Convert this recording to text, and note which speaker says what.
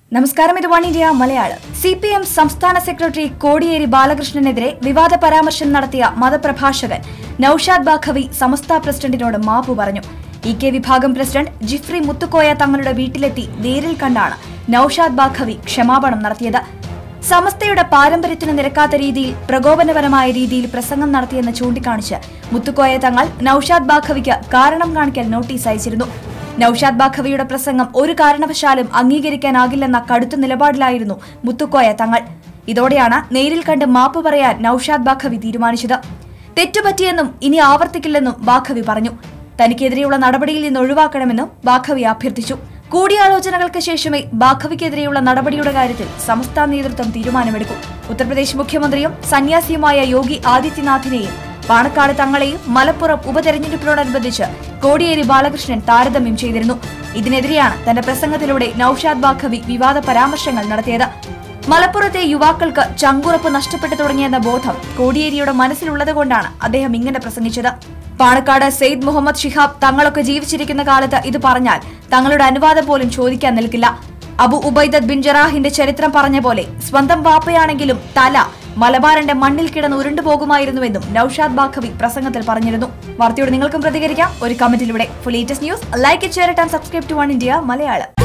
Speaker 1: നമസ്കാരം, ഇത് one India Malayalam. CPM സംസ്ഥാന സെക്രട്ടറി കോടിയേരി ബാലകൃഷ്ണനെതിരെ വിവാദ പരാമർശം നടത്തിയ മതപ്രഭാഷകൻ നൌഷാദ് ബാഖവി സമസ്ത പ്രസിഡന്റിനോട് മാപ്പ് പറഞ്ഞു. EK വിഭാഗം പ്രസിഡന്റ് ജിഫ്രി മുത്തുക്കോയ തങ്ങളുടെ വീട്ടിലെത്തി നേരിൽ കണ്ടാണ് നൌഷാദ് ബാഖവി ക്ഷമാപണം നടത്തിയത്. സമസ്തയുടെ പാരമ്പര്യത്തിന് നിരക്കാത്ത രീതിയിൽ പ്രകോപനപരമായ രീതിയിൽ പ്രസംഗം നടത്തിയെന്ന് ചൂണ്ടിക്കാണിച്ച് മുത്തുക്കോയ തങ്ങൾ നൌഷാദ് ബാഖവിക്ക് കാരണം കാണിക്കൽ നോട്ടീസ് അയച്ചിരുന്നു. നൌഷാദ് ബാഖവിയുടെ പ്രസംഗം ഒരു കാരണവശാലും അംഗീകരിക്കാനാകില്ലെന്ന കടുത്ത നിലപാടിലായിരുന്നു മുത്തുക്കോയ തങ്ങൾ. ഇതോടെയാണ് നേരിൽ കണ്ട് മാപ്പ് പറയാൻ നൌഷാദ് ബാഖവി തീരുമാനിച്ചത്. തെറ്റുപറ്റിയെന്നും ഇനി ആവർത്തിക്കില്ലെന്നും ബാഖവി പറഞ്ഞു. തനിക്കെതിരെയുള്ള നടപടിയിൽ നിന്ന് ഒഴിവാക്കണമെന്നും ബാഖവി അഭ്യർത്ഥിച്ചു. കൂടിയാലോചനകൾക്ക് ശേഷമേ ബാഖവിക്കെതിരെയുള്ള നടപടിയുടെ കാര്യത്തിൽ സംസ്ഥാന നേതൃത്വം തീരുമാനമെടുക്കും. ഉത്തർപ്രദേശ് മുഖ്യമന്ത്രിയും സന്യാസിയുമായ യോഗി ആദിത്യനാഥിനെയും പാണക്കാട് തങ്ങളെയും മലപ്പുറം ഉപതെരഞ്ഞെടുപ്പിനോടനുബന്ധിച്ച് കോടിയേരി ബാലകൃഷ്ണൻ താരതമ്യം ചെയ്തിരുന്നു. ഇതിനെതിരെയാണ് തന്റെ പ്രസംഗത്തിലൂടെ നൌഷാദ് ബാഖവി വിവാദ പരാമർശങ്ങൾ നടത്തിയത്. മലപ്പുറത്തെ യുവാക്കൾക്ക് ചങ്കുറപ്പ് നഷ്ടപ്പെട്ടു തുടങ്ങിയെന്ന ബോധം കോടിയേരിയുടെ മനസ്സിലുള്ളതുകൊണ്ടാണ് അദ്ദേഹം ഇങ്ങനെ പ്രസംഗിച്ചത്. പാണക്കാട് സെയ്ദ് മുഹമ്മദ് ശിഹാബ് തങ്ങളൊക്കെ ജീവിച്ചിരിക്കുന്ന കാലത്ത് ഇത് പറഞ്ഞാൽ തങ്ങളുടെ അനുവാദം പോലും ചോദിക്കാൻ നിൽക്കില്ല. അബു ഉബൈദത്ത് ബിൻ ജറാഹിന്റെ ചരിത്രം പറഞ്ഞ പോലെ സ്വന്തം വാപ്പയാണെങ്കിലും തല മലബാറിന്റെ മണ്ണിൽ കിടന്ന് ഉരുണ്ടുപോകുമായിരുന്നുവെന്നും നൌഷാദ് ബാഖവി പ്രസംഗത്തിൽ പറഞ്ഞിരുന്നു. വാർത്തയോട് നിങ്ങൾക്കും പ്രതികരിക്കാം ഒരു കമന്റിലൂടെ. For latest news like, share and subscribe to one India Malayalam.